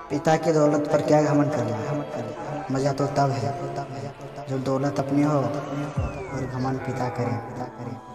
पिता की दौलत पर क्या घमंड करें, मज़ा तो तब है जब दौलत अपनी हो और घमंड पिता करे।